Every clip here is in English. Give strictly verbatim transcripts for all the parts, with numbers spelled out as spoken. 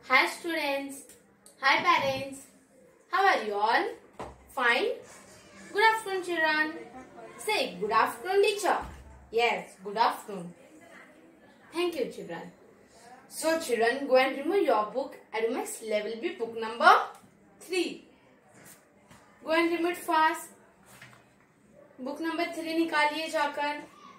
Hi students. Hi parents. How are you all? Fine? Good afternoon children. Say good afternoon teacher. Yes, good afternoon. Thank you children. So children, go and remove your book. Adomax level B book number three. Go and remove it fast. Book number three निकालिए जाकर.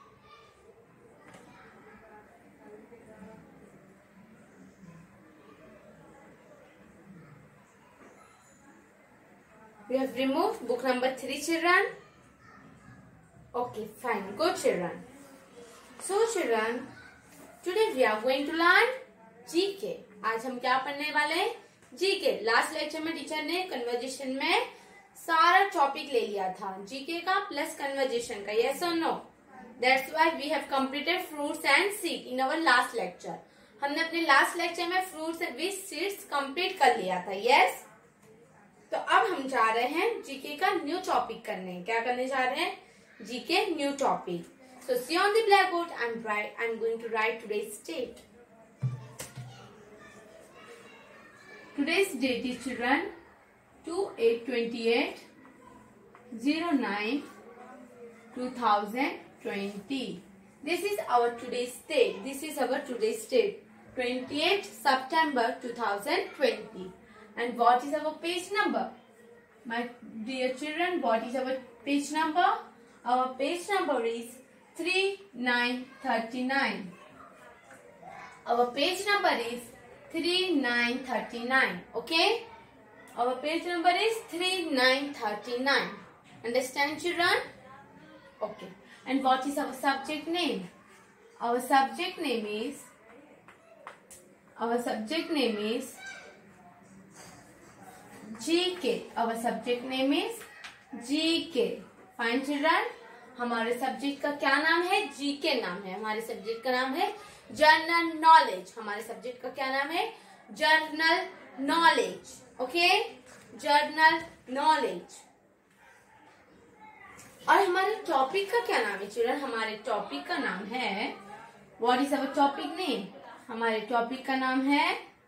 We have removed book number three children. Okay, fine. Go children. So children, today we are going to learn G K. आज हम क्या पढ़ने वाले हैं? G K. Last lecture में teacher ने कन्वर्जेशन में सारा टॉपिक ले लिया था. G K का प्लस कन्वर्जेशन का. Yes or no? That's why we have completed fruits and seeds in our last lecture. हमने अपने लास्ट लेक्चर में fruits with seeds complete कर लिया था. Yes? तो अब हम जा रहे हैं जीके का न्यू टॉपिक करने. क्या करने जा रहे हैं? GK new topic. So see on the black board I am write I am going to write today's date. Today's date is children two eight twenty eight zero nine two thousand twenty. This is our today's date. This is our today's date twenty eight September two thousand twenty. And what is our page number? My dear children, what is our page number? Our page number is three nine three nine. Our page number is three nine three nine. Okay? Our page number is three nine three nine. Understand children? Okay. And what is our subject name? Our subject name is Our subject name is G K. Our subject name is G K. Fine children. हमारे subject का क्या नाम है? G K नाम है. हमारे subject का नाम है जनरल नॉलेज. हमारे सब्जेक्ट का क्या नाम है? General knowledge. Okay, general knowledge. और हमारे टॉपिक का क्या नाम है चिल्ड्रन? हमारे टॉपिक का नाम है, what is our topic name? हमारे टॉपिक का नाम है,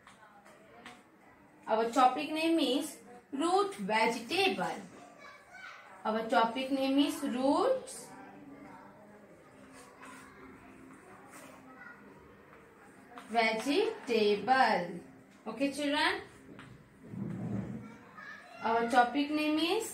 our topic name is root vegetable. Our topic name is roots vegetable. Okay children, our topic name is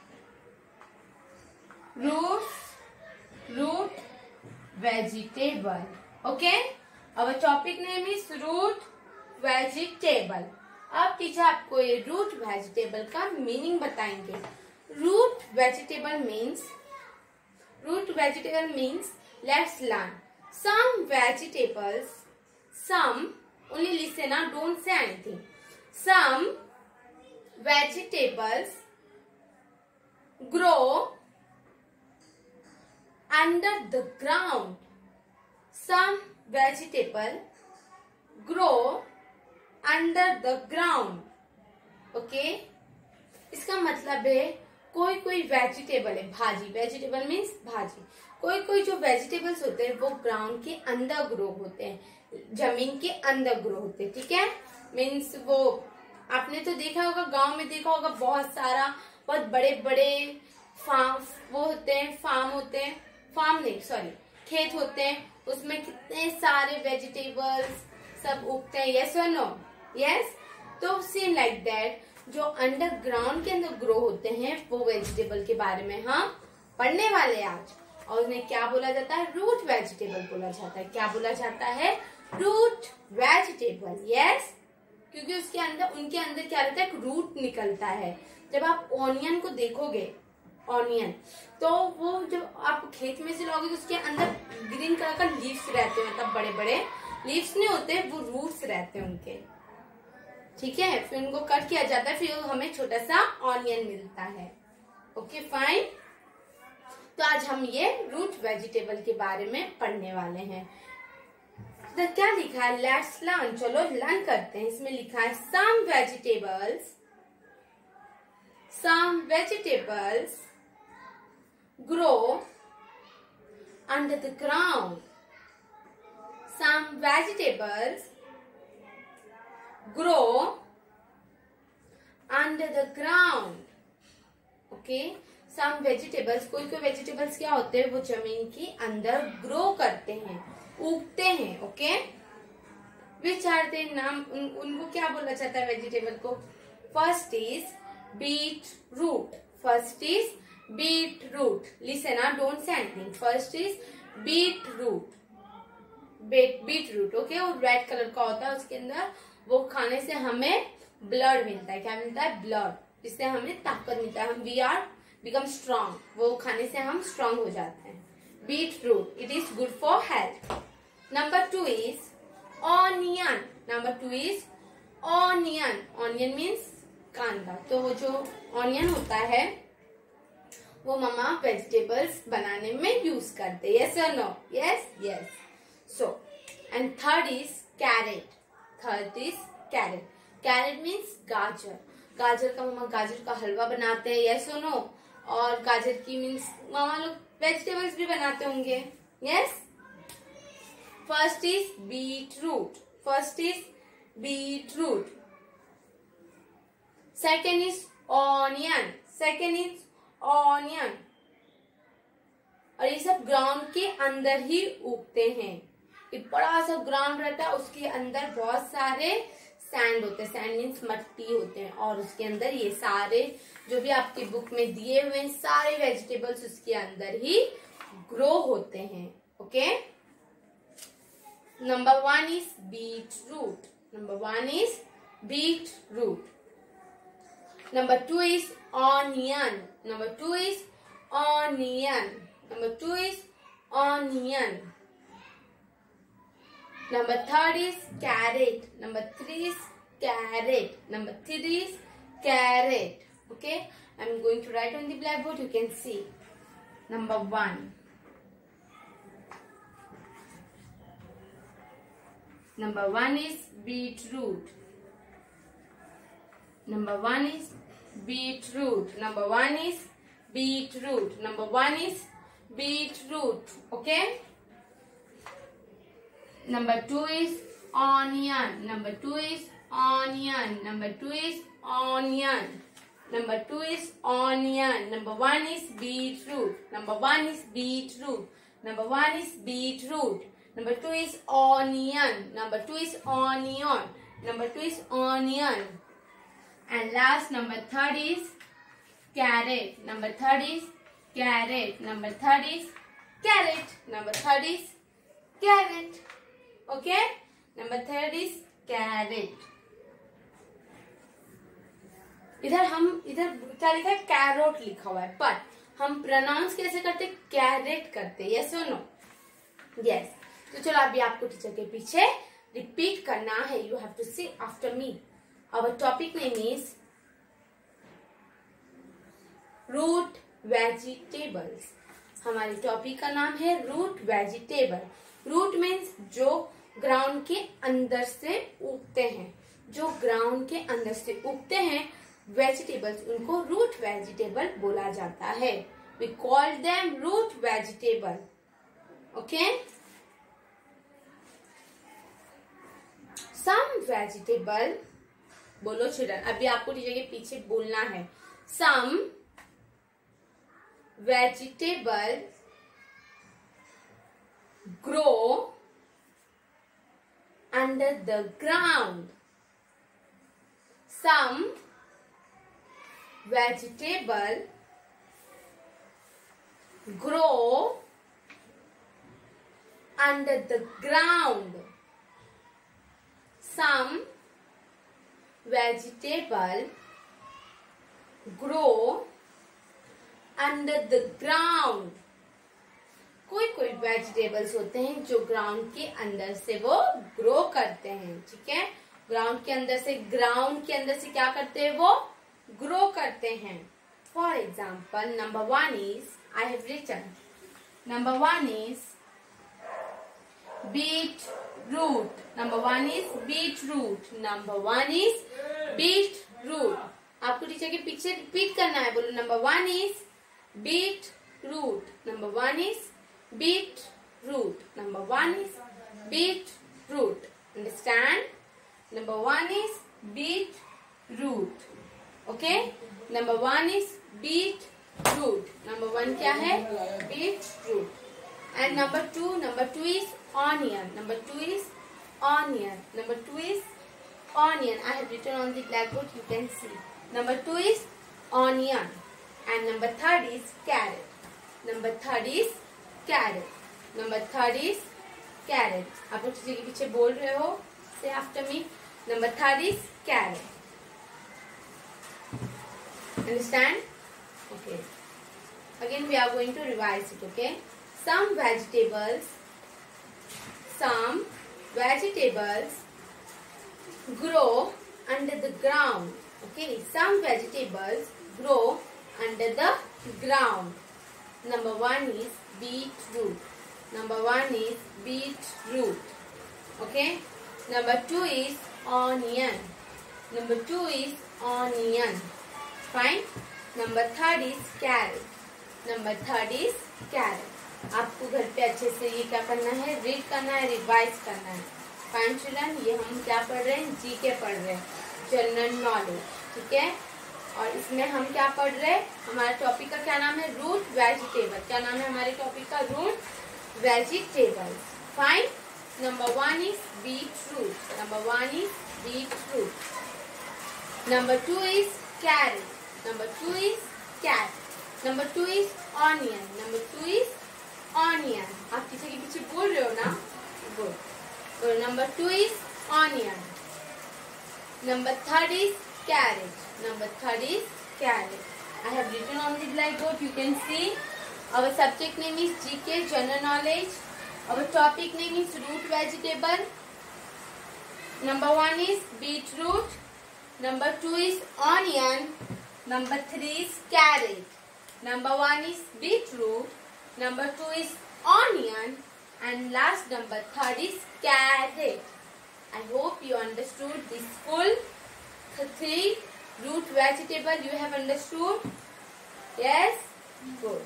roots root vegetable. Okay, our topic name is root vegetable. अब teacher आपको ये root vegetable का meaning बताएंगे. Root vegetable means root vegetable means let's learn some vegetables. Some only listen ना, don't say anything. Some vegetables grow under the ground. Some vegetable grow under the ground. Okay, इसका मतलब है कोई कोई vegetable है, भाजी. Vegetable means भाजी. कोई कोई जो वेजिटेबल्स होते हैं वो ग्राउंड के अंदर ग्रो होते हैं, जमीन के अंदर ग्रो होते हैं. ठीक है, मीन्स वो आपने तो देखा होगा, गांव में देखा होगा, बहुत सारा बहुत बड़े बड़े फार्म वो होते हैं, फार्म होते हैं, फार्म नहीं सॉरी खेत होते हैं, उसमें कितने सारे वेजिटेबल्स सब उगते हैं. यस और नो? यस. तो सेम लाइक दैट जो अंडरग्राउंड के अंदर ग्रो होते हैं वो वेजिटेबल के बारे में हम पढ़ने वाले आज. और उन्हें क्या बोला जाता है? रूट वेजिटेबल बोला जाता है. क्या बोला जाता है? Root vegetable. यस, क्योंकि उसके अंदर उनके अंदर क्या रहता है? एक रूट निकलता है. जब आप ऑनियन को देखोगे, ऑनियन तो वो जब आप खेत में से लोगे तो उसके अंदर ग्रीन कलर का लीव्स रहते हैं, मतलब बड़े बड़े लीव्स नहीं होते, वो रूट्स रहते हैं उनके. ठीक है, फिर उनको कट किया जाता है, फिर हमें छोटा सा ऑनियन मिलता है. Okay fine. तो आज हम ये रूट वेजिटेबल के बारे में पढ़ने वाले हैं. तो क्या लिखा है? Let's learn. चलो लर्न करते हैं. इसमें लिखा है some vegetables some vegetables grow under the ground. Some vegetables grow under the ground. Okay, some vegetables, कोई कोई वेजिटेबल्स क्या होते हैं, वो जमीन के अंदर ग्रो करते हैं, उगते हैं. ओके, विच आर दे नाम, उन, उनको क्या बोला जाता है वेजिटेबल को? First is beetroot. First is beetroot. Listen, ना don't say anything. First is beetroot. Beetroot. Okay, और रेड कलर का होता है उसके अंदर. वो खाने से हमें ब्लड मिलता है. क्या मिलता है? ब्लड. जिससे हमें ताकत मिलता है. हम वी आर बिकम स्ट्रांग. वो खाने से हम स्ट्रांग हो जाते हैं. Beetroot, it is good for health. Number two is onion. Number two is onion. Onion means कांदा. तो वो जो ऑनियन होता है वो मम्मा वेजिटेबल्स बनाने में यूज करते. यस और no? Yes, yes. So and third is carrot. Third is carrot. Carrot means गाजर. गाजर का मम्मा गाजर का हलवा बनाते हैं. यस और नो? और गाजर की मीन्स मामा लोग वेजिटेबल्स भी बनाते होंगे. Yes. First is beetroot. First is beetroot. Second is onion. Second is onion. और ये सब ग्राउंड के अंदर ही उगते हैं. एक बड़ा सा ग्राउंड रहता है, उसके अंदर बहुत सारे सैंड होते हैं. सैंड मीन्स मट्टी होते हैं. और उसके अंदर ये सारे जो भी आपकी बुक में दिए हुए हैं सारे वेजिटेबल्स उसके अंदर ही ग्रो होते हैं. Okay, number one is beetroot. Number one is beetroot. Number two is onion. Number two is onion. Number two is onion. Number third is carrot. Number three is carrot. Number three is carrot. Okay, I'm going to write on the blackboard. You can see. Number one. Number one is beetroot. Number one is beetroot. Number one is beetroot. Number one is beetroot. Okay. Number two is onion. Number two is onion. Number two is onion. Number two is onion. Number one is beetroot. Number one is beetroot. Number one is beetroot. Number two is onion. Number two is onion. Number two is onion. And last, number third is carrot. Number third is carrot. Number third is carrot. Number third is carrot. Okay? Number third is carrot. इधर हम इधर क्या लिखा है? Carrot लिखा हुआ है. पर हम प्रोनाउंस कैसे करते? कैरेट करते. यस और नो? यस. तो चलो अभी आपको टीचर के पीछे रिपीट करना है. You have to say after me. Our topic name is root vegetables. हमारी टॉपिक का नाम है रूट वेजिटेबल. रूट मीन्स जो ग्राउंड के अंदर से उगते हैं. जो ग्राउंड के अंदर से उगते हैं वेजिटेबल्स, उनको रूट वेजिटेबल बोला जाता है. We call them root vegetable. Okay? Some vegetable, बोलो चिल्ड्रन. अभी आपको टीचर के पीछे बोलना है. Some vegetable grow under the ground. Some vegetable grow under the ground. Some vegetable grow under the ground. कोई कोई वेजिटेबल्स होते हैं जो ग्राउंड के अंदर से वो ग्रो करते हैं. ठीक है, ग्राउंड के अंदर से ग्राउंड के अंदर से क्या करते हैं? वो ग्रो करते हैं. For example, number one is I have written. Number one is beet root. Number one is beetroot. Number one is beetroot. आपको टीचर के पीछे रिपीट करना है. बोलो, number one is beetroot. Number one is beetroot. Number one is beetroot. Understand? Number one is beet root. Okay. Number one is beet root. Number one क्या है? Beet root. And number two, number two is onion. Number two is onion. Number two is onion. I have written on the blackboard. You can see. Number two is onion. And number third is carrot. Number third is carrot. Number third is carrot. आप लोग किसी के पीछे बोल रहे हो? Say after me. Number third is carrot. Understand? Okay. Again we are going to revise it. Okay. Some vegetables. Some vegetables grow under the ground. Okay. Some vegetables grow under the ground. Number one is beetroot. Number one is beetroot. Okay. Number two is onion. Number two is onion. Fine. Number third is carrot. Number third is carrot. आपको घर पे अच्छे से ये क्या करना है? Read करना है, रिवाइज करना है. फाइन चिल्ड्रन, ये हम क्या पढ़ रहे हैं? जी के पढ़ रहे हैं, जनरल नॉलेज. ठीक है. और इसमें हम क्या पढ़ रहे हैं? हमारे टॉपिक का क्या नाम है? Root vegetable. क्या नाम है हमारे टॉपिक का? Root vegetable. Fine. Number one is beetroot. Number one is beetroot. Number two is carrot. Number two is carrot. Number two is onion. Number two is onion. आप किसी के पीछे बोल रहे हो ना? Good. So number two is onion. Number third is carrot. Number third is carrot. I have written on the blackboard. You can see. Our subject name is G K, General Knowledge. Our topic name is root vegetable. Number one is beetroot. Number two is onion. Number three is carrot. Number one is beetroot. Number two is onion. And last number third is carrot. I hope you understood this full three root vegetable. You have understood? Yes? Good.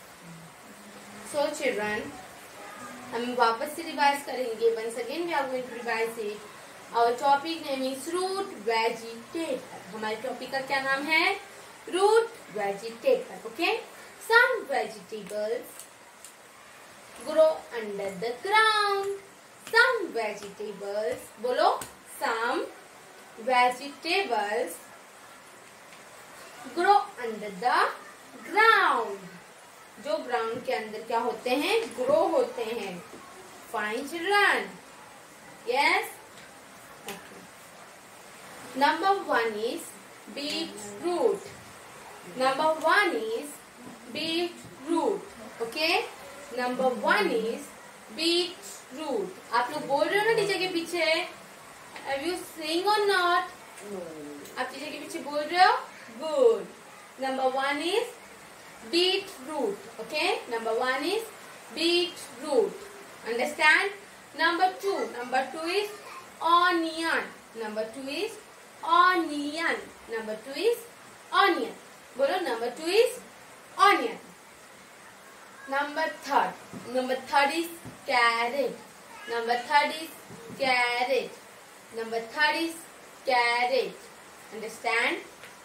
So children, हम वापस से revise करेंगे. Once again we are going to revise it. Our topic name is root vegetable. हमारे topic का क्या नाम है? Root vegetable. Okay. Some vegetables grow under the ground. Some vegetables, बोलो. Some vegetables grow under the ground. जो ground के अंदर क्या होते हैं? ग्रो होते हैं. Fine children. Yes. Number one is beetroot. Number one is beetroot. Okay. Number one is beetroot. आप लोग बोल रहे हो ना टीचर के पीछे? Are you saying or not? आप टीचर के पीछे बोल रहे हो? Good. Number one is beetroot. Okay. Number one is beetroot. Understand? Number two. Number two is onion. Number two is onion. Number two is onion. बोलो. Number two is onion. Number third. Number third is carrot. Number third is carrot. Number third is carrot. Understand?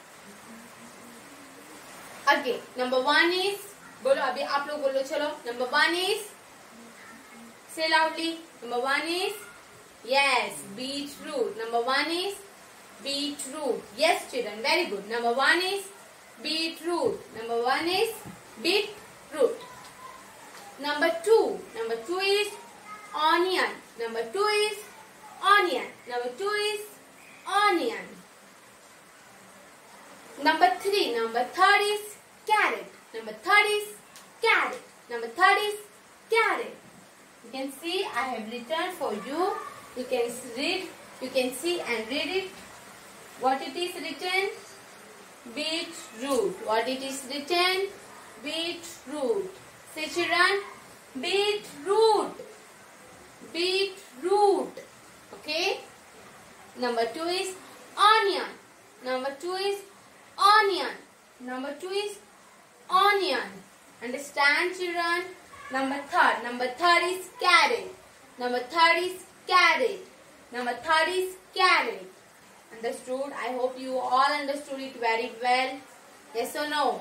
Again. Number one is, बोलो. अभी आप लोग बोलो. चलो. Number one is, say loudly. Number one is, yes, beetroot. Number one is beetroot. Yes, children. Very good. Number one is beetroot. Number one is beetroot. Number two. Number two is onion. Number two is onion. Number two is onion. Number three. Number third is carrot. Number third is carrot. Number third is carrot. You can see I have written for you. You can read. You can see and read it. What it is written? Beetroot. What it is written? Beetroot. Say children, beetroot. Beetroot. Okay. Number two is onion. Number two is onion. Number two is onion. Understand, children? Number third. Number third is carrot. Number third is carrot. Number third is carrot. Understood? I hope you all understood it very well. Yes or no?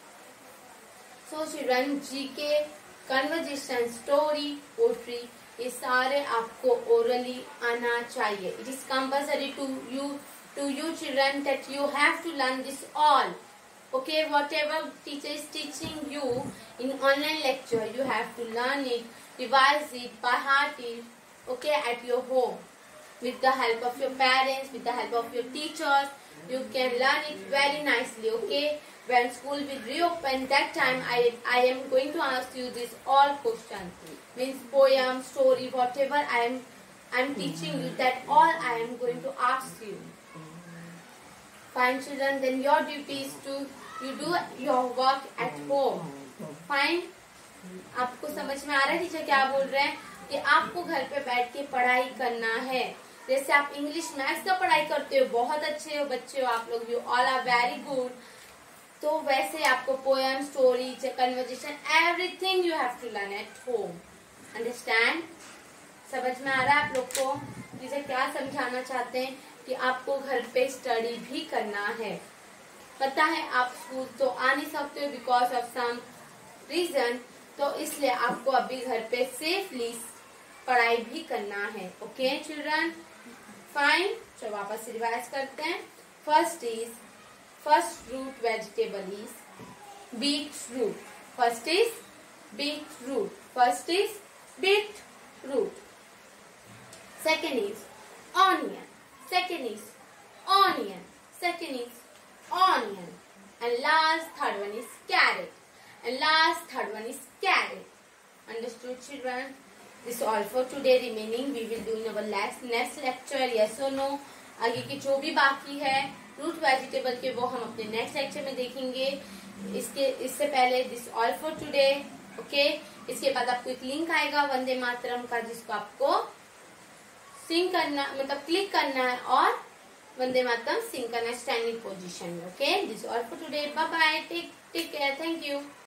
So children, G K, conversation, story, poetry, ये सारे आपको orally आना चाहिए. It is compulsory to you, to you children, that you have to learn this all. Okay, whatever teacher is teaching you in online lecture, you have to learn it, revise it, by heart it. Okay, at your home, with the help of your parents, with the help of your teachers, you can learn it very nicely. Okay. When school will reopen, that time I I am going to ask you this all questions, means poem, story, whatever I am I am teaching you, that all I am going to ask you. Fine children, then your duty is to you do your work at home. Fine. आपको समझ में आ रहा है teacher क्या बोल रहे हैं कि आपको घर पे बैठ के पढ़ाई करना है. जैसे आप इंग्लिश मैथ्स का पढ़ाई करते हो, बहुत अच्छे हो बच्चे हो आप लोग, you all are very good. तो वैसे आपको poem, story, conversation, everything you have to learn at home. Understand? समझ में आ रहा है आप लोग को टीचर क्या समझाना चाहते हैं कि आपको घर पे स्टडी भी करना है. पता है आप स्कूल तो आ नहीं सकते हो बिकॉज ऑफ सम रीजन, तो इसलिए आपको अभी घर पे सेफली पढ़ाई भी करना है. Okay children, fine. चलो वापस रिवाइज करते हैं. First is First root vegetable is beetroot. First is beetroot. First is beetroot. Second is onion. Second is onion. Second is onion. And last third one is carrot. And last third one is carrot. Understood children? This is all for today. Remaining we will do in our next next lecture. Yes or no? आगे के जो भी बाकी है root vegetable के वो हम अपने नेक्स्ट लेक्चर में देखेंगे. इसके इससे पहले this all for today. Okay, इसके बाद आपको एक लिंक आएगा वंदे मातरम का, जिसको आपको सिंग करना मतलब क्लिक करना है और वंदे मातरम सिंग करना है स्टैंडिंग पोजीशन में. Okay, this all for today. Bye bye, take take care, thank you.